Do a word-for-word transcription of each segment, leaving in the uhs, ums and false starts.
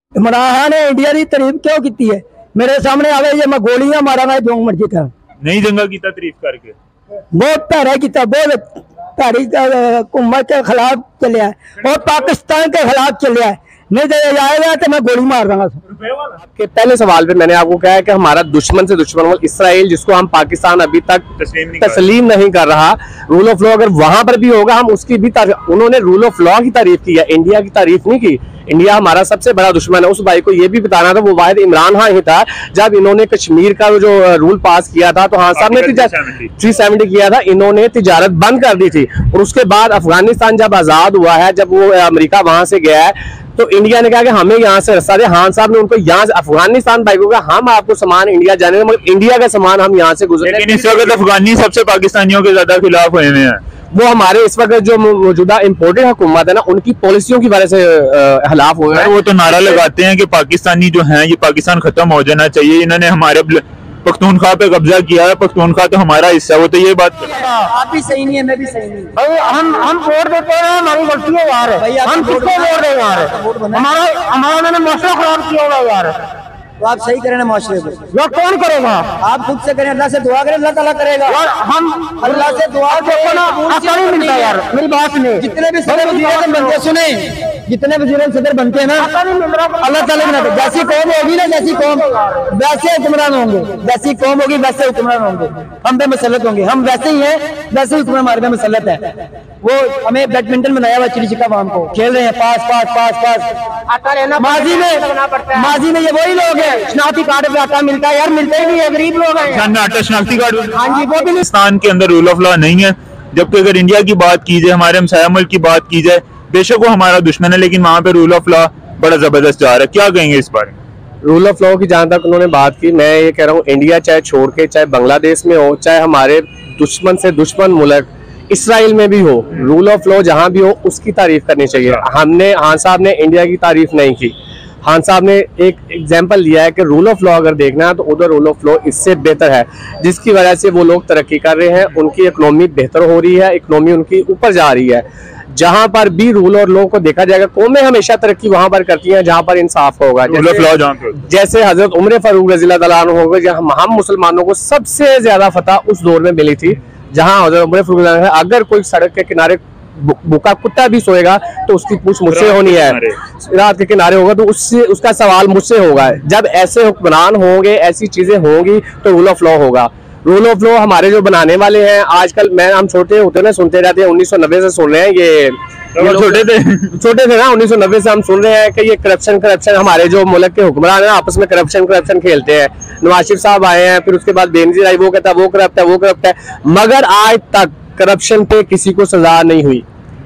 इमरान खान ने इंडिया की तारीफ क्यों की है? मेरे सामने आवे जे मैं गोलियां मारांगा जो मर्जी कर नहीं दंगा किया तारीफ करके बहुत भैड़ा किया, बहुत भैड़ी हुकूमत के खिलाफ चलिया और पाकिस्तान के खिलाफ चलिया। नहीं दे जाएगा तो मैं गोली मार दूंगा। आपके पहले सवाल पे मैंने आपको कहा है कि हमारा दुश्मन से दुश्मन इसराइल, जिसको हम पाकिस्तान अभी तक तस्लीम नहीं, तस्लीम नहीं कर रहा, रूल ऑफ लॉ अगर वहां पर भी होगा हम उसकी भी तारीफ, उन्होंने रूल ऑफ लॉ की तारीफ की है, इंडिया की तारीफ नहीं की। इंडिया हमारा सबसे बड़ा दुश्मन है। उस भाई को ये भी बताना था, वो वाहिद इमरान खान ही था जब इन्होंने कश्मीर का जो रूल पास किया था तो हाँ साहब ने थ्री सेवेंटी किया था, इन्होंने तिजारत बंद कर दी थी। और उसके बाद अफगानिस्तान जब आजाद हुआ है, जब वो अमेरिका वहां से गया है तो इंडिया ने कहा कि हमें यहाँ से रास्ता दे। खान साहब ने उनको यहाँ से अफगानिस्तान भाई को कहा हम आपको सामान इंडिया जाने, मगर इंडिया का सामान हम यहाँ से गुजरे। लेकिन इस वक्त अफगानी सबसे पाकिस्तानियों के ज्यादा खिलाफ हुए हैं। वो हमारे इस वक्त जो मौजूदा इम्पोर्टेड हुकूमत है ना, उनकी पॉलिसियों की वजह से खिलाफ हुए हैं। वो तो नारा लगाते हैं कि पाकिस्तानी जो हैं ये पाकिस्तान खत्म हो जाना चाहिए, इन्होंने हमारे पख्तूनख्वा पे कब्जा किया है, पख्तूनख्वा तो हमारा हिस्सा। वो तो ये बात आप भी सही नहीं है, मैं भी सही नहीं। भाई हम हम वोट देते हैं, हमारी गलती है यार। हम किसको वोट दें यार? हमारा हमारा उन्होंने मौसम खराब किया होगा यार। तो आप सही करें ना माशरे को, वो कौन करेगा? आप खुद से करें, अल्लाह से दुआ करें, अल्लाह ताला करेगा। हम अल्लाह से दुआ करें ना, आपका नहीं मिलता यार। मेरी बात सुनिए, जितने भी सदर वज़ीर बनते सुने, जितने वज़ीर सदर बनते हैं ना, अल्लाह ताला ने जैसी कौम होगी ना, जैसी कौम वैसे हुक्मरान होंगे, जैसी कौम होगी वैसे हुक्मरान होंगे। हम पे मुसल्लत होंगे, हम वैसे ही हैं, वैसे ही हुक्मरान हमारे पे मुसल्लत है। वो हमें बैडमिंटन बनाया हुआ चिड़ी छिक्का वाम को खेल रहे हैं, पास पास पास पास। माजी में माजी में ये वही लोग हैं, शनाख्ती कार्ड पे आटा मिलता है यार, मिलते ही नहीं है, गरीब लोग हैं। आटा शनाख्ती कार्ड, हाँ जी, वो भी पाकिस्तान के अंदर रूल ऑफ लॉ नहीं है। जबकि अगर इंडिया की बात की जाए, हमारे हमसाया मुल्क की बात की जाए, बेशक वो हमारा दुश्मन है, लेकिन वहाँ पे रूल ऑफ लॉ बड़ा जबरदस्त जा रहा है। क्या कहेंगे इस बारे में? रूल ऑफ लॉ की जहाँ तक उन्होंने बात की, मैं ये कह रहा हूँ इंडिया चाहे छोड़ के, चाहे बांग्लादेश में हो, चाहे हमारे दुश्मन से दुश्मन मुल्क इसराइल में भी हो, रूल ऑफ लॉ जहाँ भी हो उसकी तारीफ करनी चाहिए। हमने खान साहब ने इंडिया की तारीफ नहीं की। खान साहब ने एक एग्जाम्पल दिया है कि रूल ऑफ लॉ अगर देखना है तो उधर रूल ऑफ लॉ इससे बेहतर है, जिसकी वजह से वो लोग तरक्की कर रहे हैं, उनकी इकोनॉमी बेहतर हो रही है, इकोनॉमी उनकी ऊपर जा रही है। जहां पर भी रूल और लॉ को देखा जाएगा, कौमें हमेशा तरक्की वहां पर करती हैं जहां पर इंसाफ होगा। जैसे, जैसे हजरत उमर फारूक रज़ी अल्लाह तआला अन्हु होगा, जहां हम मुसलमानों को सबसे ज्यादा फतह उस दौर में मिली थी जहां हजरत उमर फारूक रज़ी अल्लाह, अगर कोई सड़क के किनारे भूखा कुत्ता भी सोएगा तो उसकी पूछ मुझसे होनी है, रात के किनारे होगा तो उससे उसका सवाल मुझसे होगा। जब ऐसे हुक्मरान होंगे, ऐसी चीजें होंगी तो रूल ऑफ लॉ होगा। रूल ऑफ लॉ हमारे जो बनाने वाले हैं आजकल, मैं हम छोटे होते ना सुनते रहते हैं, उन्नीस सौ नब्बे से सुन रहे हैं, ये छोटे थे छोटे थे ना उन्नीस सौ नब्बे से हम सुन रहे हैं कि ये करप्शन करप्शन हमारे जो मुल्क के हुक्मरान है आपस में करप्शन करप्शन खेलते हैं। नवाज शरीफ साहब आए हैं, फिर उसके बाद बेनजीर आई, वो कहता है वो करप्ट है वो करप्ट है, मगर आज तक करप्शन पे किसी को सजा नहीं हुई।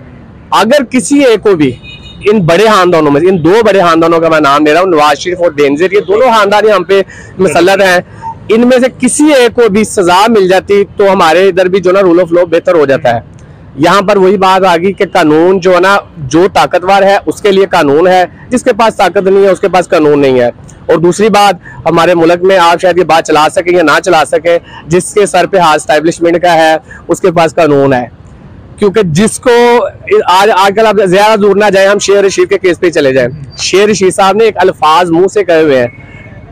अगर किसी एक को भी इन बड़े खानदानों में, इन दो बड़े खानदानों का मैं नाम ले रहा हूँ, नवाज शरीफ और बेनजीर, ये दोनों खानदान हम पे मुसल्लत हैं, इनमें से किसी एक को भी सजा मिल जाती तो हमारे इधर भी जो ना रूल ऑफ लॉ बेहतर हो जाता है। यहाँ पर वही बात आ गई कि कानून जो है ना, जो ताकतवर है उसके लिए कानून है, जिसके पास ताकत नहीं है उसके पास कानून नहीं है। और दूसरी बात, हमारे मुल्क में आप शायद ये बात चला सके या ना चला सके, जिसके सर पे हाथ एस्टैब्लिशमेंट का है उसके पास कानून है। क्योंकि जिसको आज आजकल आप ज्यादा दूर ना जाए, हम शेर रशीद के केस पे चले जाए, शेर रशीद साहब ने एक अल्फाज मुंह से कहे हुए हैं,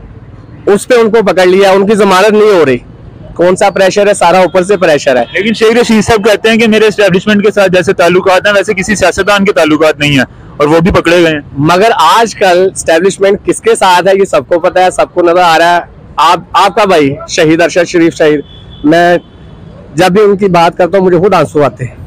उस पे उनको पकड़ लिया, उनकी जमानत नहीं हो रही। कौन सा प्रेशर है? सारा ऊपर से प्रेशर है। लेकिन शेख रशीद साहब कहते हैं कि मेरे एस्टैब्लिशमेंट के साथ जैसे ताल्लुकात हैं वैसे किसी सियासतदान के ताल्लुकात नहीं है, और वो भी पकड़े गए हैं। मगर आजकल एस्टैब्लिशमेंट किसके साथ है ये सबको पता है, सबको नजर आ रहा है। आप आपका भाई शहीद अरशद शरीफ शहीद, मैं जब भी उनकी बात करता हूँ मुझे खुद आंसू आते हैं।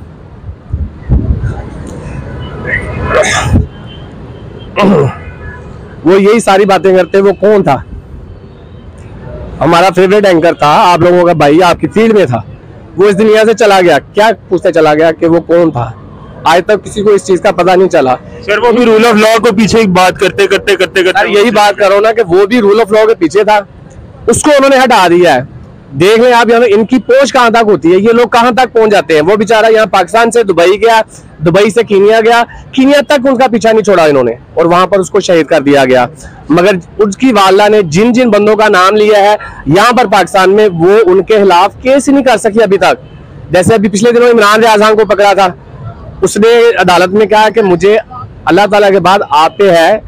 वो यही सारी बातें करते, वो कौन था? हमारा फेवरेट एंकर था, आप लोगों का भाई, आपकी फील्ड में था, वो इस दुनिया से चला गया। क्या पूछते चला गया कि वो कौन था? आज तक किसी को इस चीज का पता नहीं चला। सर वो भी रूल ऑफ लॉ को पीछे एक बात करते करते करते करते यही बात कर रहा हूँ ना कि वो भी रूल ऑफ लॉ के पीछे था, उसको उन्होंने हटा दिया है। देख लें आप, यहाँ इनकी पहुंच कहाँ तक होती है, ये लोग कहाँ तक पहुंच जाते हैं। वो बेचारा यहाँ पाकिस्तान से दुबई गया, दुबई से कीनिया गया, कीनिया तक उनका पीछा नहीं छोड़ा इन्होंने, और वहां पर उसको शहीद कर दिया गया। मगर उसकी वालदा ने जिन जिन बंदों का नाम लिया है यहाँ पर पाकिस्तान में, वो उनके खिलाफ केस ही नहीं कर सकी अभी तक। जैसे अभी पिछले दिनों इमरान रियाज खान को पकड़ा था, उसने अदालत में कहा कि मुझे अल्लाह ताला के बाद आप पे है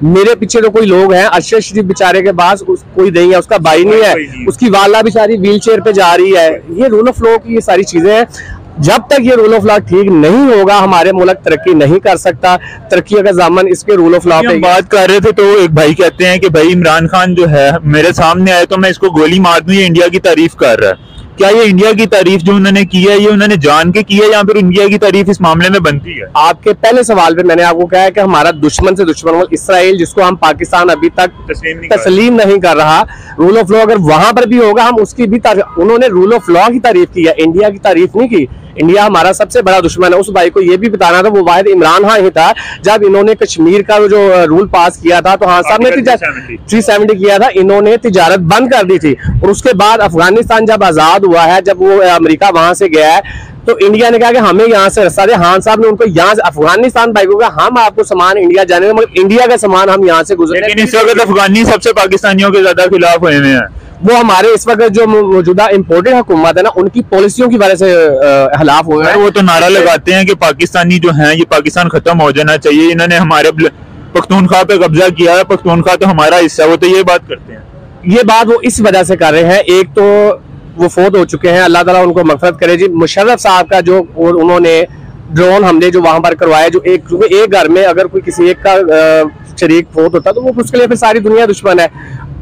मेरे पीछे तो कोई लोग हैं, अरशद शरीफ बेचारे के पास उस, कोई नहीं है, उसका भाई नहीं है, उसकी वाला बेचारी व्हील चेयर पे जा रही है। ये रूल ऑफ लॉ की ये सारी चीजें हैं। जब तक ये रूल ऑफ लॉ ठीक नहीं होगा हमारे मुल्क तरक्की नहीं कर सकता। तरक्की का दामन इसके रूल ऑफ लॉ पे। बात कर रहे थे तो एक भाई कहते हैं कि भाई इमरान खान जो है मेरे सामने आए तो मैं इसको गोली मार दूं, ये इंडिया की तारीफ कर रहा है। क्या ये इंडिया की तारीफ जो उन्होंने की है ये उन्होंने जान के की है या फिर इंडिया की तारीफ इस मामले में बनती है? आपके पहले सवाल पे मैंने आपको कहा है कि हमारा दुश्मन से दुश्मन मुल्क इसराइल, जिसको हम पाकिस्तान अभी तक तस्लीम नहीं तस्लीम नहीं कर रहा, रूल ऑफ लॉ अगर वहां पर भी होगा हम उसकी भी तारीफ, उन्होंने रूल ऑफ लॉ की तारीफ की है, इंडिया की तारीफ नहीं की। इंडिया हमारा सबसे बड़ा दुश्मन है। उस भाई को ये भी बताना था, वो वाहिद इमरान खान ही था जब इन्होंने कश्मीर का जो रूल पास किया था तो हाँ साहब ने थ्री सेवेंटी किया था, इन्होंने तिजारत बंद कर दी थी। और उसके बाद अफगानिस्तान जब आजाद हुआ है, जब वो अमेरिका वहां से गया है तो इंडिया ने कहा कि हमें यहाँ से रास्ता दे। खान साहब ने उनको यहाँ से अफगानिस्तान भाई को कहा हम आपको सामान इंडिया जाने दें, मगर इंडिया का सामान हम यहाँ से गुजरे। लेकिन इस वक्त अफगानी सबसे पाकिस्तानियों के ज्यादा खिलाफ हुए हैं। वो हमारे इस वक्त जो मौजूदा इम्पोर्टेड हुकूमत है ना, उनकी पॉलिसियों की वजह से खिलाफ हुए हैं। वो तो नारा लगाते हैं कि पाकिस्तानी जो हैं ये पाकिस्तान खत्म हो जाना चाहिए, इन्होंने हमारे पख्तूनख्वा पे कब्जा किया है, पख्तूनख्वा तो हमारा हिस्सा, वो तो ये बात करते हैं। ये बात वो इस वजह से कर रहे हैं, एक तो वो फोत हो चुके हैं, अल्लाह ताला उनको मग़फ़िरत करे जी। मुशर्रफ साहब का जो उन्होंने ड्रोन हमले जो वहां पर करवाए, जो एक एक घर में अगर कोई किसी एक का शरीक फोत होता तो वो उसके लिए फिर सारी दुनिया दुश्मन है।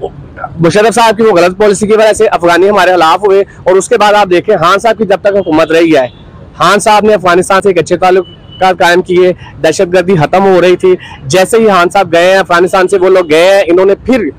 मुशर्रफ साहब की वो गलत पॉलिसी की वजह से अफगानी हमारे खिलाफ हुए। और उसके बाद आप देखें खान साहब की जब तक हुकूमत रही है, खान साहब ने अफगानिस्तान से एक अच्छे ताल्लुकात कायम किए, दहशतगर्दी खत्म हो रही थी। जैसे ही खान साहब गए हैं अफगानिस्तान से, वो लोग गए हैं, इन्होंने फिर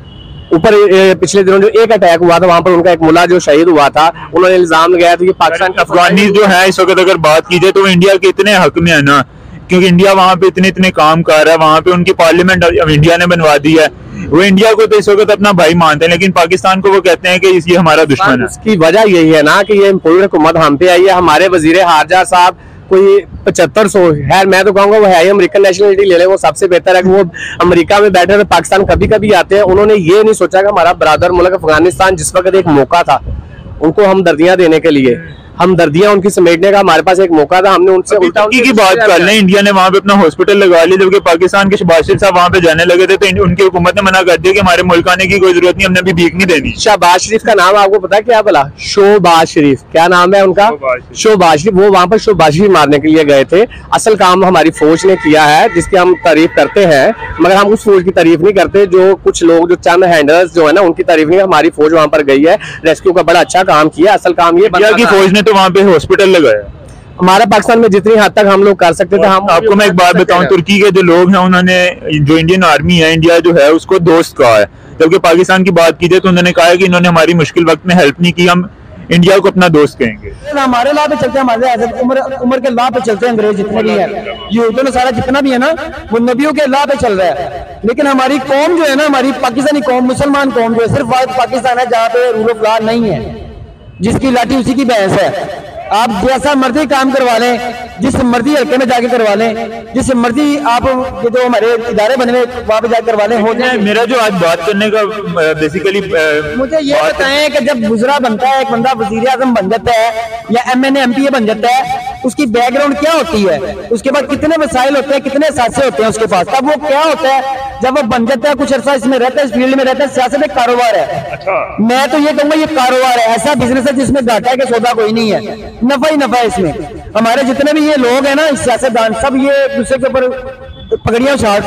ऊपर पिछले दिनों जो एक अटैक हुआ था वहां पर उनका एक मुल्ला जो शहीद हुआ था, उन्होंने इल्जाम लगाया था कि पाकिस्तान अफगानी जो है इस वक्त अगर बात की जाए तो वो इंडिया के इतने हक में है ना, क्योंकि इंडिया वहां पे इतने इतने काम कर रहा है, वहां पे उनकी पार्लियामेंट इंडिया ने बनवा दी है। वो इंडिया को तो इस वक्त अपना भाई मानते हैं, लेकिन पाकिस्तान को वो कहते हैं कि ये हमारा दुश्मन है। उसकी वजह यही है ना कि ये इम्पोर्टेड हुकूमत हम पे आई है। हमारे वजीर हारजा साहब कोई पचहत्तर सौ है, मैं तो कहूंगा वो है ही अमेरिकन नेशनलिटी ले ले, वो सबसे बेहतर है कि वो अमेरिका में बैठे थे, पाकिस्तान कभी कभी आते हैं। उन्होंने ये नहीं सोचा कि हमारा बरादर मुल्क अफगानिस्तान जिस वक्त एक मौका था उनको हमदर्दियां देने के लिए, हमदर्दियां उनकी समेटने का हमारे पास एक मौका था, हमने उनसे उल्टा तुर्की की बात कर लें, इंडिया ने वहां पे अपना हॉस्पिटल लगा लिया, जबकि पाकिस्तान के शहबाज शरीफ साहब वहां पे जाने लगे थे तो उनकी हुकूमत ने मना कर दिया कि हमारे मुल्क आने की कोई जरूरत नहीं, हमने अभी भीख नहीं देनी। शहबाज शरीफ का नाम आपको पता है क्या भला? शोबाज शरीफ, क्या नाम है उनका? शोबाज शरीफ। वो वहां पर शोबाज शरीफ मारने के लिए गए थे। असल काम हमारी फौज ने किया है जिसकी हम तारीफ करते हैं, मगर हम उस फौज की तारीफ नहीं करते जो कुछ लोग जो चंद हैंडलर्स जो है ना उनकी तारीफ नहीं। हमारी फौज वहां पर गई है, रेस्क्यू का बड़ा अच्छा काम किया। असल काम ये की फौज ने तो वहां पे हॉस्पिटल लगाया। हमारे पाकिस्तान में जितनी हद तक हम लोग कर सकते थे हम। आपको मैं एक बात बताऊं, तुर्की के जो लोग हैं उन्होंने जो इंडियन आर्मी है, इंडिया जो है उसको दोस्त कहा है, जबकि पाकिस्तान की बात की जाए तो उन्होंने कहा है कि इन्होंने हमारी मुश्किल वक्त में हेल्प नहीं की, हम इंडिया को अपना दोस्त कहेंगे। हमारे लाभ पे चलते हैं, हमारे उम्र उम्र के लाभ पे चलते हैं, अंग्रेज जितने भी है, यूरोपियन सारा जितना भी है ना वो नबियों के लाभ पे चल रहा है। लेकिन हमारी कौम जो है ना, हमारी पाकिस्तानी कौम, मुसलमान कौम जो है, सिर्फ पाकिस्तान है जहाँ पे रूल ऑफ लॉ नहीं है, जिसकी लाठी उसी की भैंस है। आप जैसा मर्जी काम करवा लें, जिस मर्जी हल्के में जाके करवा लें, जिस मर्जी आप ये जो हमारे इदारे बने हुए वहां पे जाकर करवा लें, हो जाए। मेरा जो आज बात करने का बेसिकली मुझे ये बताएं कि जब गुजरा बनता है, एक बंदा वजीर आजम बन जाता है या M N A M P A बन जाता है, उसकी बैकग्राउंड क्या होती है, उसके बाद कितने वसाइल होते हैं, कितने सासे होते हैं उसके पास, तब वो क्या होता है जब वो बन जाता है, कुछ अर्सा इसमें रहता है, इस फील्ड में रहता है। सियासत एक कारोबार है। अच्छा। मैं तो ये कहूंगा ये कारोबार है, ऐसा बिजनेस है जिसमें घाटा के सौदा कोई नहीं है, नफा ही नफा है इसमें। हमारे जितने भी ये लोग हैं ना सियासतदान, सब ये एक दूसरे के ऊपर पगड़ियां उछालते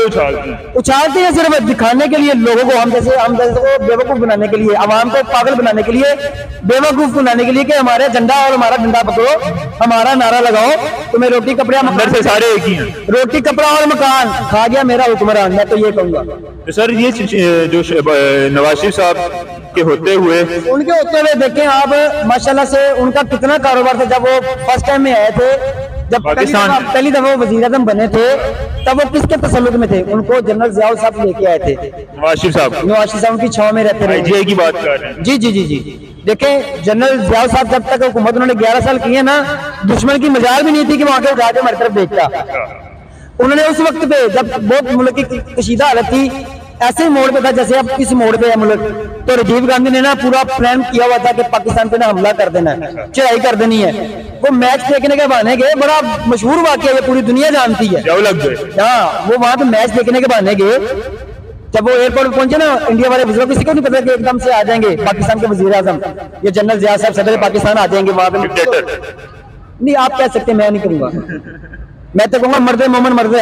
हैं, उछालते हैं सिर्फ दिखाने के लिए लोगों को, हम जैसे हम जैसे को बेवकूफ बनाने के लिए, आवाम को पागल बनाने के लिए, बेवकूफ बनाने के लिए कि हमारे झंडा और हमारा डंडा पकड़ो, हमारा नारा लगाओ, तुम्हें रोटी कपड़े अंदर से सारे एक ही हैं, रोटी कपड़ा और मकान खा गया मेरा हुक्मरान। मैं तो ये कहूंगा। तो सर ये जो नवाज शरीफ साहब के होते हुए उनके होते हुए देखें आप माशाल्लाह से उनका कितना कारोबार था। जब वो फर्स्ट टाइम में आए थे, जब पाकिस्तान पहली दफा वो वजीर आजम बने थे, तब वो किसके तसल्लुक में थे? उनको जनरल जियाउल साहब लेके आए थे, नवाज शरीफ साहब नवाज शरीफ साहब उनकी छाव में रहते रहे। की बात कर रहे हैं। जी जी जी जी देखें, जनरल जियाउल साहब जब तक हुकूमत उन्होंने ग्यारह साल की है ना, दुश्मन की मजाल भी नहीं थी कि वहां के उठा के हमारी तरफ देखता। उन्होंने उस वक्त पे जब बहुत मुल्क की कशीदा हालत थी, ऐसे ही मोड़ पे था जैसे अब किस मोड़ पे है मुल्क। तो राजीव गांधी ने ना पूरा प्लान किया हुआ था कि पाकिस्तान पे ना हमला कर देना है, चढ़ाई कर देनी है। वो मैच देखने के बहाने गए, बड़ा मशहूर वाकया है, पूरी दुनिया जानती है। हाँ, वो वहां पे मैच देखने के बहाने गए। जब वो एयरपोर्ट पे पहुंचे ना, इंडिया वाले बुजुर्ग, किसी को नहीं पता कि एकदम से आ जाएंगे पाकिस्तान के वजीर आजम या जनरल जिया साहब सदर पाकिस्तान आ जाएंगे वहां पे। नहीं, आप कह सकते, मैं नहीं करूंगा। मैं तो कहूंगा मर्दे मोमन मर्दे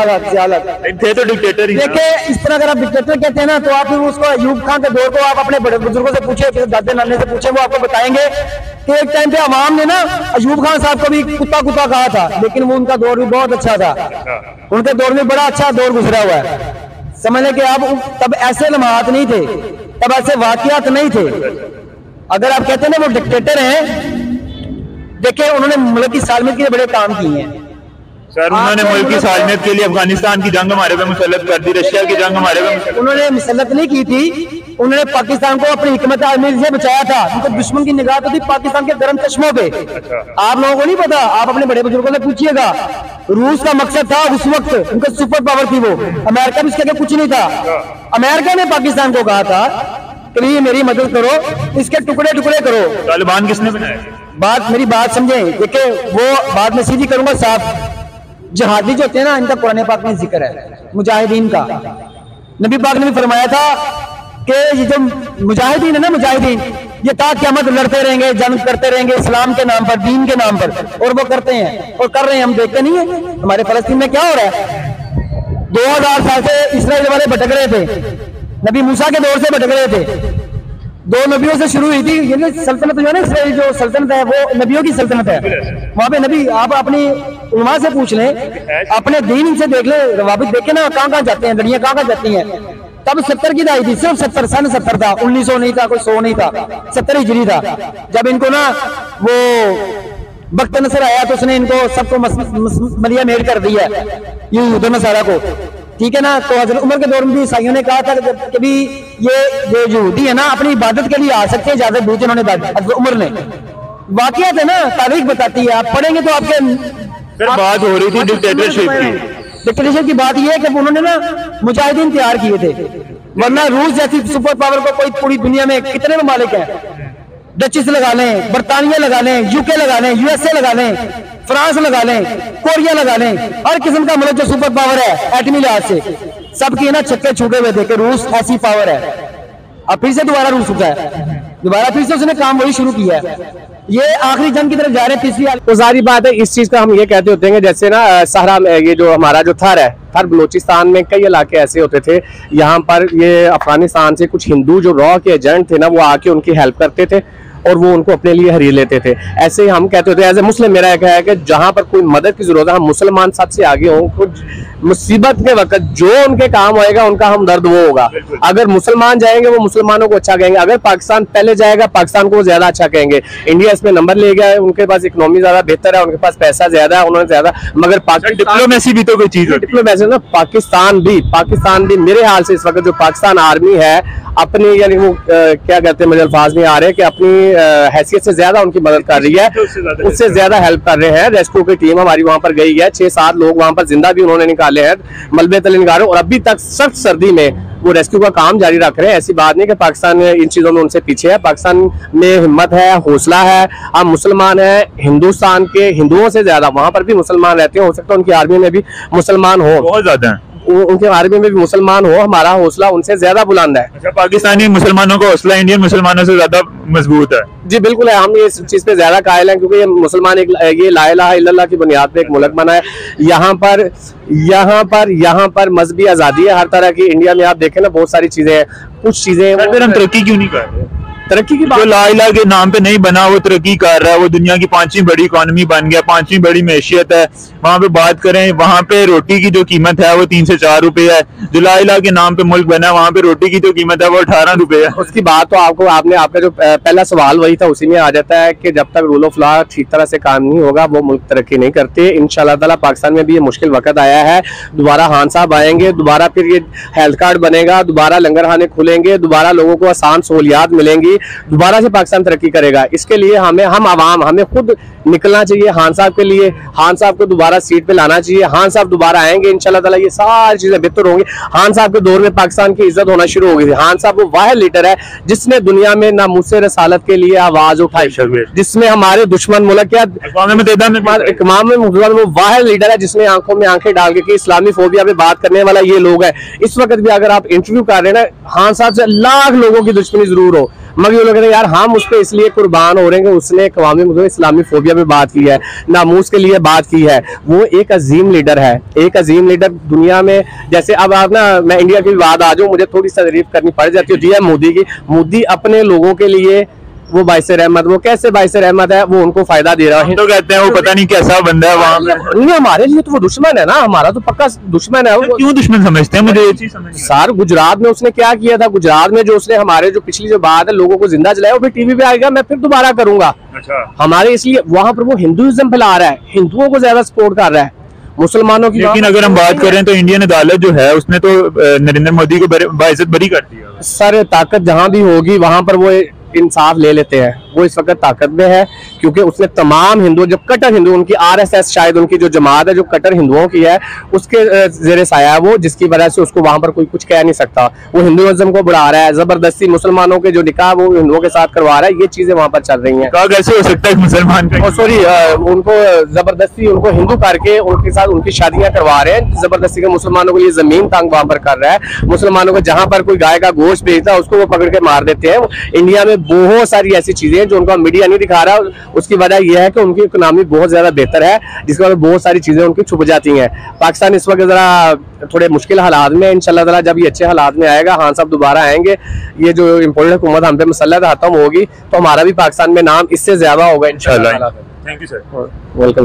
थे तो डिक्टेटर ही। देखिए, इस तरह अगर आप डिक्टेटर कहते हैं ना, तो आप फिर उसको अयूब खान के दौर को आप अपने बड़े बुजुर्गों से पूछे, दादे नाने से पूछे, वो आपको बताएंगे कि एक टाइम पे अवाम ने ना अयूब खान साहब को भी कुत्ता कुत्ता कहा था, लेकिन वो उनका दौर भी बहुत अच्छा था। उनके दौर में बड़ा अच्छा दौर गुजरा हुआ है। समझ लें कि आप तब ऐसे लम्हात नहीं थे, तब ऐसे वाकयात नहीं थे। अगर आप कहते हैं ना वो डिक्टेटर हैं, देखिए उन्होंने मुल्क की सालमियत के लिए बड़े काम किए हैं सर। उन्होंने मुल्क की सालमियत के लिए अफगानिस्तान की जंग हमारे पे मुसल्लत कर दी, रशिया की जंग हमारे पे। उन्होंने मुसल्लत नहीं की थी, उन्होंने पाकिस्तान को अपनी हिकमत आज़मी से बचाया था। उनको दुश्मन की निगाह तो थी पाकिस्तान के गर्म चश्मों पे। आप लोगों को नहीं पता, आप अपने बड़े बुजुर्गों से पूछिएगा। रूस का मकसद था उस वक्त, उनका सुपर पावर थी वो। अमेरिका भी इसके आगे कुछ नहीं था। अमेरिका ने पाकिस्तान को कहा था कि ये मेरी मदद करो, इसके टुकड़े टुकड़े करो। तालिबान किसने बनाया? बात मेरी बात समझे, देखिए वो बात मैं सीधी करूंगा साफ। जहादी जो होते हैं ना, इनका कुरान पाक में जिक्र है मुजाहिदीन का। नबी पाक ने भी फरमाया था कि ये जो मुजाहिदीन है ना, मुजाहिदीन ये ता क़यामत लड़ते रहेंगे, जंग करते रहेंगे इस्लाम के नाम पर, दीन के नाम पर। और वो करते हैं और कर रहे हैं, हम देखते नहीं है हमारे फलस्तीन में क्या हो रहा है। दो हजार साल से इसराइल वाले भटक रहे थे, नबी मूसा के दौर से भटक रहे थे। दो नबियों से शुरू हुई थी ये सल्तनत, जो है ना इसराइल जो सल्तनत है, वो नबियों की सल्तनत है। वहां पे नबी, आप अपनी उलमा से पूछ लें, अपने दीन से देख ले, रवाबित देखे ना, कहाँ कहाँ जाते हैं, लड़ियां कहाँ कहाँ जाती हैं। तब सत्तर की दहाई थी, सिर्फ सत्तर, सन सत्तर था, उन्नीस सौ नहीं था, कोई सौ नहीं था, सत्तर हिजरी था। जब इनको ना वो वक्त नसर आया तो उसने इनको सबको मलिया मेल कर दिया, ये नसारा को, ठीक है ना। तो हजरत उमर के दौर में भी ईसाइयों ने कहा था कि भी ये जो यहूदी है ना, अपनी इबादत के लिए आ सकते हैं, इजाजत दी उन्होंने हजरत उमर ने। वाकयात है ना, तारीख बताती है, आप पढ़ेंगे तो आपके। सर बात हो रही थी डिक्टेटरशिप की। डिक्टेटरशिप की बात यह है कि उन्होंने ना मुजाहिदीन तैयार किए थे, वरना रूस जैसी सुपर पावर को कोई पूरी दुनिया में कितने ममालिक हैं, डचिस लगा लें, बरतानिया लगा लें, यूके लगा लें, यूएसए लगा लें, फ्रांस लगा लें, कोरिया लगा लें, हर किस्म का मुल्क जो सुपर पावर है एटमी लिहाज से, सबकी ना छक्के छूटे हुए थे कि रूस ऐसी पावर है। अब फिर से दोबारा रूस उठा है, दोबारा फिर से उसने काम वही शुरू किया है। ये आखिरी जंग की तरफ जा रहे हैं, तीसरी। तो सारी बात है, इस चीज का हम ये कहते होते हैं जैसे ना सहरा में ये जो हमारा जो थर है, थर बलोचिस्तान में कई इलाके ऐसे होते थे, यहाँ पर ये अफगानिस्तान से कुछ हिंदू जो रॉ के एजेंट थे ना, वो आके उनकी हेल्प करते थे और वो उनको अपने लिए खरीद लेते थे। ऐसे ही हम कहते होते हैं, एज ए मुस्लिम मेरा एक है कि जहां पर कोई मदद की जरूरत है, हम मुसलमान सबसे आगे हों। कुछ मुसीबत के वक्त जो उनके काम होएगा, उनका हम दर्द वो होगा। अगर मुसलमान जाएंगे वो मुसलमानों को अच्छा कहेंगे, अगर पाकिस्तान पहले जाएगा पाकिस्तान को ज्यादा अच्छा कहेंगे। इंडिया इसमें नंबर ले गया है, उनके पास इकोनॉमी ज्यादा बेहतर है, उनके पास पैसा ज्यादा है, उन्होंने ज्यादा, मगर डिप्लोमेसी भी तो कोई चीज है। डिप्लोमेसी ना, पाकिस्तान भी पाकिस्तान भी मेरे हाल से इस वक्त जो पाकिस्तान आर्मी है अपनी, यानी वो क्या कहते हैं, मुझे अल्फाज नहीं आ रहे, कि अपनी हैसियत से ज्यादा उनकी मदद कर रही है, उससे ज्यादा हेल्प कर रहे हैं। रेस्क्यू की टीम हमारी वहां पर गई है, छह सात लोग वहां पर जिंदा भी उन्होंने निकाले हैं, मलबे तले निकाले, और अभी तक सख्त सर्दी में वो रेस्क्यू का काम जारी रख रहे हैं। ऐसी बात नहीं कि पाकिस्तान इन चीजों में उनसे पीछे है, पाकिस्तान में हिम्मत है, हौसला है। हम मुसलमान हैं, हिंदुस्तान के हिंदुओं से ज्यादा वहां पर भी मुसलमान रहते हैं, हो सकता है उनकी आर्मी में भी मुसलमान हो, बहुत ज्यादा है, उनके आर्मी में भी मुसलमान हो, हमारा हौसला उनसे ज्यादा बुलंद है। अच्छा, पाकिस्तानी मुसलमानों का हौसला इंडियन मुसलमानों से ज्यादा मजबूत है। जी बिल्कुल है, हम इस चीज पे ज्यादा कायल हैं, क्योंकि ये मुसलमान एक ये ला इलाहा इल्लल्लाह की बुनियाद पे एक मुल्क बना है। यहाँ पर यहाँ पर यहाँ पर मजहबी आजादी है हर तरह की। इंडिया में आप देखें ना, बहुत सारी चीजें हैं, कुछ चीजें फिर हम तरक्की क्यों नहीं कर रहे? तरक्की की जो ला इलाहा के नाम पे नहीं बना, वो तरक्की कर रहा है, वो दुनिया की पांचवी बड़ी इकोनॉमी बन गया, पांचवी बड़ी मैशियत है। वहाँ पे बात करें, वहाँ पे रोटी की जो कीमत है वो तीन से चार रुपए है। जो ला इलाहा के नाम पे मुल्क बना है, वहाँ पे रोटी की जो कीमत है वो अठारह रुपए है। उसकी बात तो आपको आपने आपका जो पहला सवाल वही था, उसी में आ जाता है कि जब तक रूल ऑफ लॉ ठीक तरह से काम नहीं होगा वो मुल्क तरक्की नहीं करते। इंशाल्लाह ताला पाकिस्तान में भी ये मुश्किल वक्त आया है, दोबारा खान साहब आएंगे, दोबारा फिर ये हेल्थ कार्ड बनेगा, दोबारा लंगर खाने खुलेंगे, दोबारा लोगों को आसान सहूलियात मिलेंगी, दोबारा से पाकिस्तान तरक्की करेगा। इसके लिए हमें हम आवाम हमें खुद निकलना चाहिए। खान साहब के लिए खान साहब को दोबारा सीट पे लाना चाहिए। खान साहब दोबारा आएंगे इंशाल्लाह ताला, ये सारी चीजें बेहतर होंगी। खान साहब के दौर में पाकिस्तान की इज्जत होना शुरू हो गई थी। खान साहब वो वाहिद लीडर है जिसने दुनिया में नामूसे रसालत के लिए आवाज उठाई, जिसमें हमारे दुश्मन मुल्क क्या इकमाम में वो वाहिद लीडर है जिसने आंखों में आंखें डाल के कि इस्लामी फोबिया पे बात करने वाला ये लोग है। इस वक्त भी अगर आप इंटरव्यू कर रहे हैं ना, खान साहब से लाख लोगों की दुश्मनी जरूर हो, मगर ये लोग कहते हैं यार हम उस पर इसलिए कुर्बान हो रहे हैं कि उसने कवामी मुद्दों इस्लामी फोबिया पे बात की है, नामूस के लिए बात की है। वो एक अजीम लीडर है, एक अजीम लीडर दुनिया में। जैसे अब आप ना, मैं इंडिया की बात आ जाऊं, मुझे थोड़ी सी तारीफ करनी पड़ जाती है जी मोदी की। मोदी अपने लोगों के लिए वो बाइस रहमत, वो कैसे बाइस रहमत है, वो उनको फायदा दे रहा है। तो कहते हैं वो पता नहीं कैसा बंदा है वहाँ पे। नहीं, हमारे लिए तो वो दुश्मन है ना, हमारा तो पक्का दुश्मन है। वो क्यों दुश्मन समझते हैं, मुझे ये चीज समझ नहीं। सर गुजरात में उसने क्या किया था, गुजरात में जो उसने हमारे जो पिछली जो बात है लोगों को जिंदा जलाया, वो फिर टीवी पे आएगा, मैं फिर दोबारा करूंगा। अच्छा, हमारे इसलिए वहां पर वो हिंदुइज्म फैला रहा है, हिंदुओं को ज्यादा सपोर्ट कर रहा है, मुसलमानों की। लेकिन अगर हम बात करें तो इंडियन अदालत जो है उसने तो नरेंद्र मोदी को बाइज्जत बरी कर दिया। सर ताकत जहां भी होगी वहां पर वो इंसाफ ले लेते हैं। वो इस वक्त ताकत में है क्योंकि उसने तमाम हिंदुओं, जब कट्टर हिंदू, उनकी आरएसएस शायद उनकी जो जमात है जो कट्टर हिंदुओं की है, उसके जेरे साया है वो, जिसकी वजह से उसको वहां पर कोई कुछ कह नहीं सकता। वो हिंदुइज्म को बढ़ा रहा है, जबरदस्ती मुसलमानों के जो निकाह वो हिंदुओं के साथ करवा रहा है। ये चीजें वहां पर चल रही हैं। कैसे हो सकता है मुसलमान का, सॉरी उनको जबरदस्ती उनको हिंदू करके उनके साथ उनकी शादियां करवा रहे हैं जबरदस्ती के। मुसलमानों को ये जमीन तंग वहां पर कर रहा है। मुसलमानों को जहां पर कोई गाय का गोश्त बेचता है उसको वो पकड़ के मार देते हैं। इंडिया में बहुत सारी ऐसी चीजें हैं जो उनका मीडिया नहीं दिखा रहा। उसकी वजह यह है कि उनकी इकोनॉमी बहुत ज्यादा बेहतर है, जिसके बाद बहुत सारी चीजें उनकी छुप जाती हैं। पाकिस्तान इस वक्त जरा थोड़े मुश्किल हालात में, इंशाल्लाह ताला जब ये अच्छे हालात में आएगा, खान साहब दोबारा आएंगे, ये जो इम्पोर्टेंट हुकूमत हम पे मुसल्लत खत्म होगी, तो हमारा भी पाकिस्तान में नाम इससे ज्यादा होगा इंशाल्लाह। Thank you sir. Welcome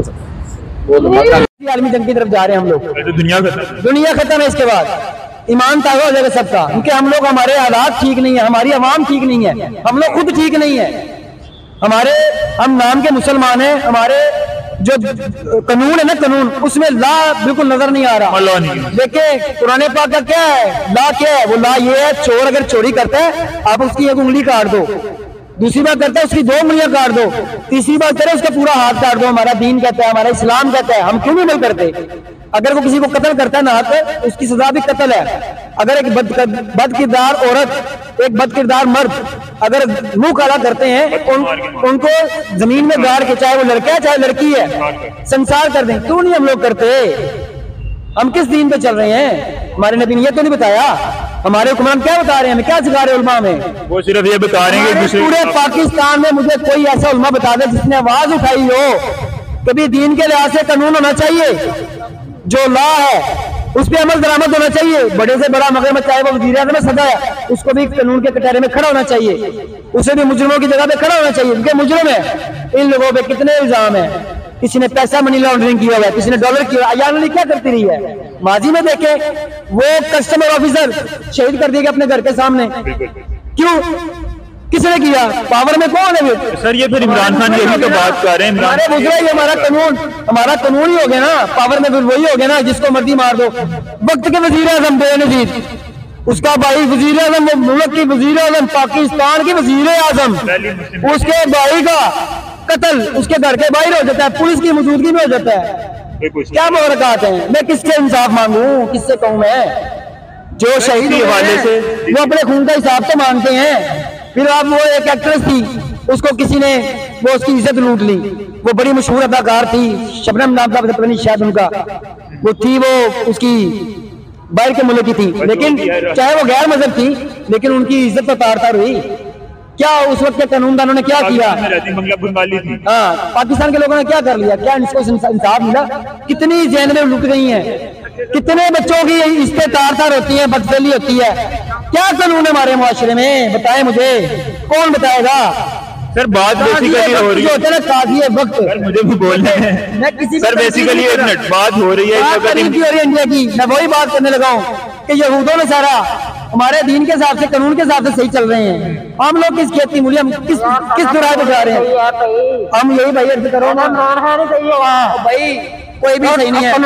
sir. Army जंग की तरफ जा रहे हैं हम लोग, दुनिया खत्म, दुनिया खत्म है। इसके बाद ईमान ताज़ा हो जाएगा सबका, क्योंकि हम लोग, हमारे हालात ठीक नहीं है, हमारी आवाम ठीक नहीं है, हम लोग खुद ठीक नहीं है। हमारे हम नाम के मुसलमान हैं, हमारे जो कानून है ना, कानून उसमें ला बिल्कुल नजर नहीं आ रहा। देखिए कुरान पाक का क्या है, ला क्या है? वो ला ये है, चोर अगर चोरी करता है आप उसकी एक उंगली काट दो, दूसरी बात करता है उसकी दो उंगलियां काट दो, तीसरी बात करे उसका पूरा हाथ काट दो। हमारा दीन कहता है, हमारा इस्लाम कहता है, हम क्यों नहीं अमल करते? अगर वो किसी को कत्ल करता है ना हाथ, उसकी सजा भी कत्ल है। अगर एक बद बद किरदार औरत, एक बद किरदार मर्द अगर मुंह काला करते हैं, उन, उनको जमीन में गाड़ के, चाहे वो लड़का है चाहे लड़की है, संसार कर दें। क्यों नहीं हम लोग करते? हम किस दीन पे चल रहे हैं? हमारे नबी ने ये तो नहीं बताया। हमारे हुक्मरान क्या बता रहे हैं, हमें क्या सिखा रहे हैं उलमा में? वो सिर्फ ये बता रहे हैं कि पूरे पाकिस्तान में मुझे कोई ऐसा उलमा बता दे जिसने आवाज उठाई हो कभी दीन के लिहाज से कानून होना चाहिए, जो लॉ है उस पर अमल दरामद होना चाहिए। बड़े से बड़ा मगरमच्छ चाहे वो वज़ीर आज़म में सजा है, उसको भी कानून के कटहरे में खड़ा होना चाहिए, उसे भी मुजरिमों की जगह पे खड़ा होना चाहिए, क्योंकि मुजरिम है। इन लोगों पे कितने इल्जाम है, किसी ने पैसा मनी लॉन्ड्रिंग किया हुआ है, किसी ने डॉलर किया। अयान क्या करती रही है माजी में? देखे वो कस्टमर ऑफिसर शहीद कर दिया अपने घर के सामने, क्यों? किसने किया? पावर में कौन है? सर ये फिर इमरान खान ये भी तो बात कर रहे हैं। हमारे मुजरे हमारा कानून, हमारा कानून ही हो गया ना, पावर में फिर वही हो गया ना जिसको मर्जी मार दो। वक्त के वजीर आजम बेनजीर, उसका भाई वजीर आजम, मुल्क की वजीर आजम, पाकिस्तान की वजीर आजम, उसके भाई का कत्ल उसके घर के बाहर हो जाता है, पुलिस की मौजूदगी में हो जाता है। क्या मुबारकात है? मैं किससे इंसाफ मांगू, किससे कहूँ? मैं जो शहीद हवाले से वो अपने खून का हिसाब तो मांगते हैं। फिर आप वो एक एक्ट्रेस थी, उसको किसी ने वो उसकी इज्जत लूट ली। वो बड़ी मशहूर अदाकार थी, शबनम नाम का पता नहीं शायद उनका वो थी, वो उसकी बाहर के मुल्क की थी, लेकिन चाहे वो गैर मजहब थी, लेकिन उनकी इज्जत तो तार तार हुई। क्या उस वक्त के कानूनदानों ने क्या किया? हाँ, पाकिस्तान के लोगों ने क्या कर लिया? क्या इसको इंसाफ मिला? कितनी जैनें लुट गई हैं, कितने बच्चों की इस पे तार तार होती है, बदफैली होती है। क्या कानून है हमारे मुआशरे में? बताए मुझे, कौन बताएगा? सर बात बेसिकली हो रही है, काजी वक्त मुझे भी बोलना है। मैं किसी सर बेसिकली एक मिनट बात हो रही है इंडिया की, मैं वही बात करने लगा हूँ कि यहूदों ने सारा हमारे दीन के हिसाब से, कानून के हिसाब से सही चल रहे हैं। हम लोग किस खेती मूल्य, हम किस किस दुराय पे जा रहे हैं? हम यही भाई अर्ज करो ना, भाई कोई भी सही नहीं है।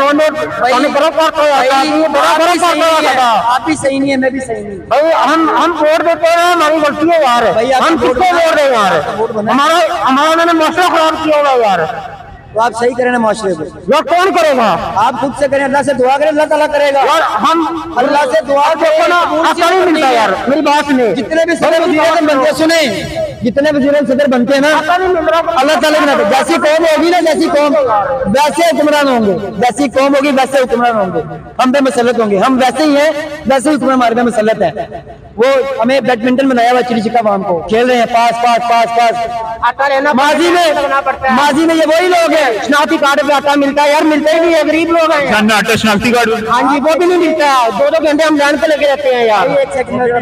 आप भी सही नहीं है, मैं भी सही नहीं। भाई हम हम वोट देते हैं, हमारी गलती है यार। हम किसको वोट दें यार? हमारा हमारा उन्होंने मौसम खराब किया होगा यार। तो आप सही करें ना माशरे को। यार कौन करेगा? आप खुद से करें, अल्लाह से दुआ करें, अल्लाह ताला करेगा। यार हम अल्लाह से दुआ देखो ना, आता नहीं मिलता यार। मेरी बात नहीं, जितने भी सदर वज़ीर बनते सुने, जितने वज़ीर सदर बनते हैं ना, अल्लाह ताला ने जैसी कौम होगी ना, जैसी कौम वैसे हुक्मरान होंगे, जैसी कौम होगी वैसे हुक्मरान होंगे। हम पे मुसल्लत होंगे, हम वैसे ही हैं, वैसे हुक्मरान हमारे पे मुसल्लत है। वो हमें बैडमिंटन बनाया हुआ चिड़ी छिक्का वाम को खेल रहे हैं, पास पास पास पास। माजी में माजी में ये वही लोग हैं, शनाख्ती कार्ड पे आटा मिलता है यार, मिलता ही नहीं है, गरीब लोग हैं। आटा शनाख्ती कार्ड, हाँ जी, वो भी नहीं मिलता है। दो दो घंटे हम लाइन पे लगे रहते हैं यार। एक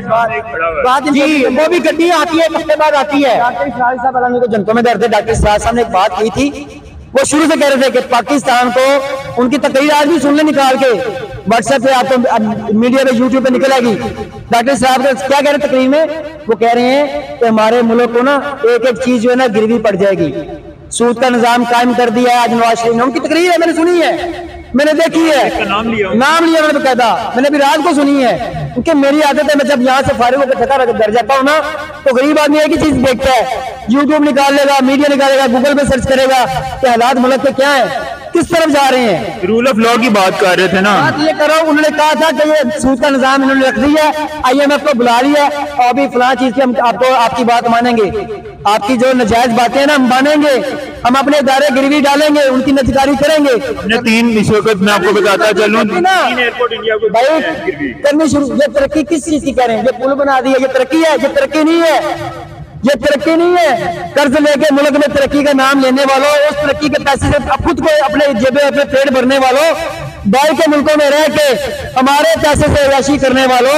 सेकंड जी, वो भी गड्डी आती है, एक हफ्ते बाद आती है। डॉक्टर शाहिद साहब अल्लाह को जनतों में दर्द है। डॉक्टर शाहिद साहब ने एक बात की थी, वो शुरू से कह रहे थे कि पाकिस्तान को उनकी तकरीर आज भी सुन ले निकाल के, व्हाट्सएप पे आपको मीडिया पे यूट्यूब पे निकलेगी। डॉक्टर साहब क्या कह रहे तकरीर में? वो कह रहे हैं कि हमारे मुल्क को ना एक एक चीज जो है ना गिरवी पड़ जाएगी। सूद का निजाम कायम कर दिया है आज नवाज शरीफ ने, उनकी तकरीर है, मैंने सुनी है, मैंने देखी है, नाम लिया नाम लिया मैंने बकायदा, मैंने भी रात को सुनी है। क्योंकि मेरी आदत है, मैं जब यहाँ से फारिग होकर थका घर जाता हूँ ना, तो गरीब आदमी एक ही चीज देखता है, यूट्यूब निकाल लेगा, मीडिया निकालेगा, गूगल पे सर्च करेगा कि हालात मुल्क के क्या है, किस तरफ जा रहे हैं। रूल ऑफ लॉ की बात कर रहे थे ना, बात ये करो, उन्होंने कहा था कि ये सूद का निजाम इन्होंने रख दिया है, आई एम एफ को बुला लिया और अभी फलां चीज की हम आपको आपकी बात मानेंगे, आपकी जो नाजायज बातें हैं ना हम मानेंगे, हम अपने इदारे गिरवी डालेंगे, उनकी नजकारी करेंगे। तीन इस वक्त मैं आपको बताता चलूं, तीन एयरपोर्ट इंडिया को भाई करनी शुरू। ये तरक्की किस चीज की कह रहे हैं? ये पुल बना दिया, ये तरक्की है? ये तरक्की नहीं है, ये तरक्की नहीं है। कर्ज लेके मुल्क में तरक्की का नाम लेने वालों, उस तरक्की के पैसे से खुद को अपने जेबे अपने पेट भरने वालों, बाहर के मुल्कों में रह के हमारे पैसे से अयाशी करने वालों,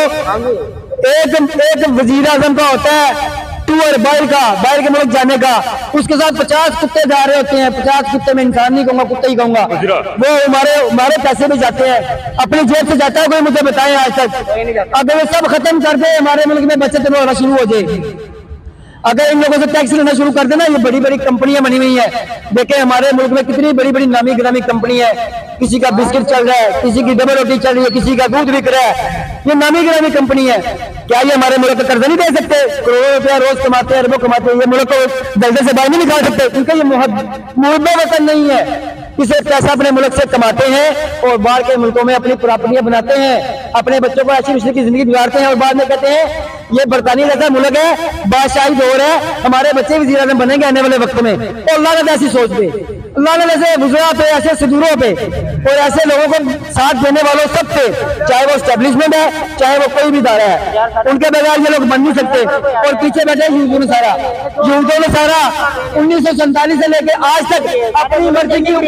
एक एक वजीर आजम का होता है टूर बाहर का, बाहर के मुल्क जाने का, उसके साथ पचास कुत्ते जा रहे होते हैं। पचास कुत्ते में इंसान नहीं कहूंगा, कुत्ते ही कहूंगा। वो हमारे हमारे पैसे भी जाते हैं, अपनी जेब से जाता है, कोई मुझे बताए आज तक। अगर वो सब खत्म कर दे, हमारे मुल्क में बचत होना शुरू हो जाएगी। अगर इन लोगों से टैक्स लेना शुरू कर देना, ये बड़ी बड़ी कंपनियां बनी हुई है। देखें हमारे मुल्क में कितनी बड़ी बड़ी नामी गिरामी कंपनी है, किसी का बिस्किट चल रहा है, किसी की डबल रोटी चल रही है, किसी का दूध बिक रहा है, ये नामी गिरामी कंपनी है। क्या ये हमारे मुल्क का कर्जा नहीं दे सकते? करोड़ों रुपया रोज कमाते हैं, अरबों कमाते हैं, ये मुल्क को दलदल से बाहर नहीं निकाल सकते? क्योंकि ये मुहब्बत वतन नहीं है, इसे पैसा अपने मुल्क से कमाते हैं और बाहर के मुल्कों में अपनी प्रॉपर्टियां बनाते हैं, अपने बच्चों को अच्छी मुश्किल की जिंदगी गुजारते हैं और बाद में कहते हैं ये बरतानिया जैसा मुल्क है, बादशाही दौर है, हमारे बच्चे वज़ीर आज़म बनेंगे आने वाले वक्त में। और अल्लाह ने ऐसी सोच पे, अल्लाह ने ऐसे बुजुर्गों पे, ऐसे सदूरों पे और ऐसे लोगों को साथ देने वालों सब पे, चाहे वो स्टैब्लिशमेंट है, चाहे वो कोई भी इदारा है, उनके बगैर ये लोग बन नहीं सकते। और पीछे बैठे यूजों ने सारा यूजों ने सारा उन्नीस सौ सैंतालीस से लेकर आज तक अपनी मर्जी की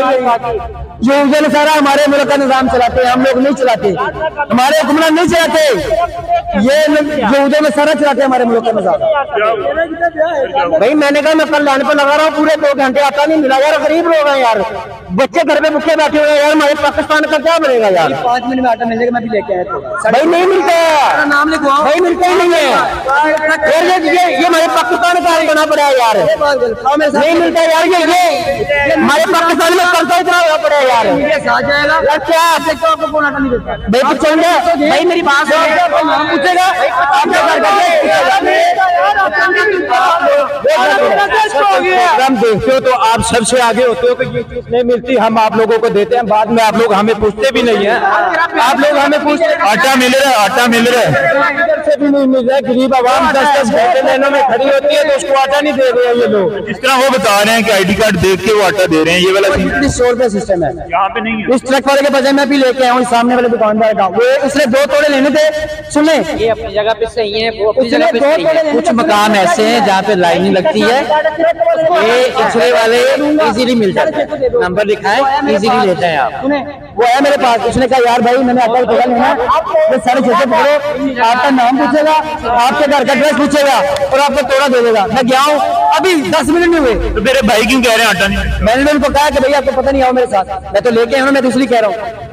यूजों ने सारा हमारे मुल्क का निजाम चलाते हैं, हम लोग नहीं चलाते, हमारे हुक्मरान नहीं चलाते, ये यूजों में सारा चलाते हैं हमारे मुल्क का निजाम। भाई मैंने कहा मैं कल लाइन पर लगा रहा हूँ, पूरे दो घंटे आता नहीं मिला यार, गरीब लोग हैं यार, बच्चे घर पे भूखे बैठे हुए हैं यार, हमारे पाकिस्तान का क्या बनेगा यार? पाँच मिनट में आटा मिल जाएगा, मैं भी लेके आया था। भाई नहीं मिलता है, नाम लिखवाओ भाई, मिलता ही नहीं है यार, ये ये हमारे पाकिस्तान का बना पड़ा है यार, नहीं मिलता यार, ये ये हमारे पाकिस्तान में कर्जा इतना होना पड़ा है यार। यार क्या आपको कौन आटा नहीं देता? भाई पूछेंगे भाई, मेरी बात पूछेगा प्रोग्राम देखते हो तो आप सबसे आगे होते हो कि ये चीज नहीं मिलती, हम आप लोगों को देते हैं, बाद में आप लोग हमें पूछते भी नहीं है, आप लोग हमें पूछते आटा मिल रहा है, आटा मिल रहा है, इधर से भी नहीं मिल रहा है। गरीब आवाम दस दस घंटे लाइनों में खड़ी होती है तो उसको आटा नहीं दे रहे हैं ये लोग। जिस तरह वो बता रहे हैं कि आईडी कार्ड देख के वो आटा दे रहे हैं, ये वाला सौ रुपए सिस्टम है यहाँ पे नहीं है। इस ट्रक वाले के बजाय मैं भी लेके आया हूँ सामने वाले दुकानदार का, वो उसने दो तोड़े लेने थे। सुने ये अपनी जगह पे सही है, वो अपनी उसने जगह पे दो सही है। तोड़े कुछ मकान ऐसे हैं जहाँ पे लाइन नहीं लगती है, ये एक्सरे वाले इजीली मिल जाते हैं, नंबर लिखा है इजीली लेते हैं आप। सुने वो है मेरे पास, उसने कहा यार भाई मैंने आटा थोड़ा लेना है, ये साढ़े छह सौ पकड़ो, आपका नाम पूछेगा, आपके घर का एड्रेस पूछेगा और आपको तोड़ा दे देगा। मैं गया हूँ अभी दस मिनट नहीं हुए, तो मेरे भाई क्यों कह रहे हैं आटा नहीं? मैंने उनको कहा कि भाई आपको पता नहीं आओ मेरे साथ, मैं तो लेके आया हूँ, मैं दूसरी कह रहा हूँ।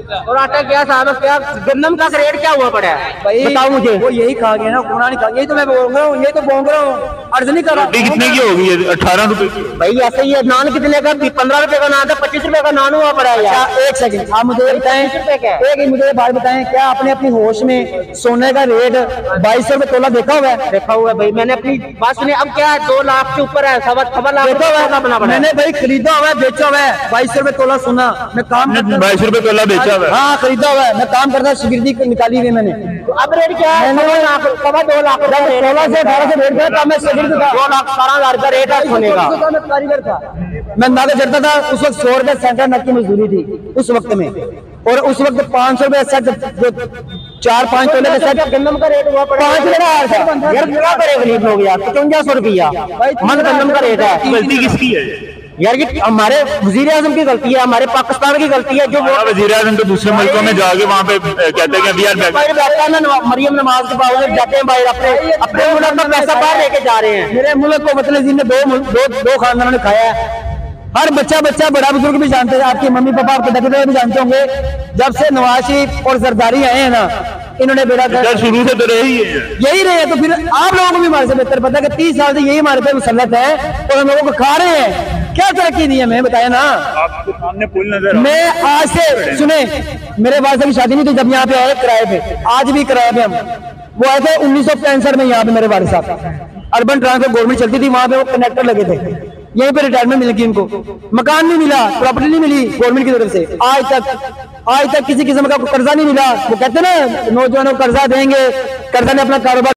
और आटा क्या साहब, क्या गंदम का रेट क्या हुआ पड़ा है भाई, बताओ मुझे। वो यही खा गया ना, कुरान खा, यही तो मैं बोल रहा हूँ, यही तो बोल रहा हूँ, अर्ज नहीं कर रहा। रोटी कितने की होगी है? अठारह रुपए की। भाई ऐसे ही है, नान कितने का? पंद्रह रुपए का नान था, पच्चीस रुपए का नान हुआ पड़ा है यार। अच्छा, एक सेकंड, आप मुझे बताएं, एक ही मुझे बात बताएं, क्या आपने अपनी होश में सोने का रेट बाईस सौ रुपए तोला देखा हुआ है? देखा हुआ है भाई, मैंने अपनी बात सुनी। अब क्या है, दो लाख के ऊपर है, सवा सवा लाख देखा हुआ का बना है, पड़ा है। मैंने भाई खरीदा हुआ है, बेचा हुआ है, बाईस सौ रुपए तोला सोना। मैं काम करता हूं- बाईस रुपए तोला बेचा हुआ है। हाँ खरीदा हुआ है, मैं काम करता शिगिर्दी निकाली हुई मैंने। तो अब रेट क्या है? मैंने सवा लाख, सवा दो लाख का रेट है। सोलह से अठारह से रेट था, मैं शिगिर्द था, दो लाख बारह हजार का रेट है सोने का। मैं कारीगर था, मैं नागा चढ़ता था। उस वक्त सौ रुपए सेंटर नक की मजदूरी थी उस वक्त में, और उस वक्त पाँच सौ रुपए सेट, जो चार पाँच तोले का सेट गंदम का रेट हुआ पड़ा पाँच हजार था। यार क्या करे गरीब लोग यार, पचवंजा सौ रुपया मन गंदम का रेट है। गलती किसकी है? यार ये हमारे वजीर आजम की गलती है, हमारे पाकिस्तान की गलती है। जो वजीर आजम तो दूसरे मुल्कों में जाके वहाँ पे कहते हैं कि वी आर बैक। बाहर बैठता है ना, मरियम नमाज के बावजूद जाते हैं बाहर, अपने अपने मुल्क में पैसा बाहर लेके जा रहे हैं। मेरे मुल्क को मतलब जिनने दो मुल्क- दो दो खानदानों ने खाया है। हर बच्चा बच्चा बड़ा बुजुर्ग भी जानते हैं, आपकी मम्मी पापा आपके दादा भी जानते होंगे। जब से नवाज शरीफ और जरदारी आए हैं ना, इन्होंने बेड़ा सर शुरू से तो रही है। यही रहे हैं। तो फिर आप लोगों को भी हमारे से बेहतर पता है कि तीस साल से यही हमारे पे मुसल्लत है और हम लोगों को खा रहे हैं। क्या तरक्की दी है, मैं बताया ना। आपके सामने पुल नजर आ- मैं आज से सुने, मेरे बाद से शादी नहीं थी जब यहाँ पे आए किराए पे, आज भी किराए पे हम। वो आए थे उन्नीस सौ पैंसठ में यहाँ पे मेरे वाले साहब, अर्बन ट्रांसपोर्ट गवर्नमेंट चलती थी, वहां पे वो कनेक्टर लगे थे। यहीं पे रिटायरमेंट मिलेगी इनको, मकान नहीं मिला, प्रॉपर्टी नहीं मिली गवर्नमेंट की तरफ से। आज तक आज तक किसी किस्म का कर्जा नहीं मिला। वो कहते हैं ना, नौजवानों को कर्जा देंगे, कर्जा ने अपना कारोबार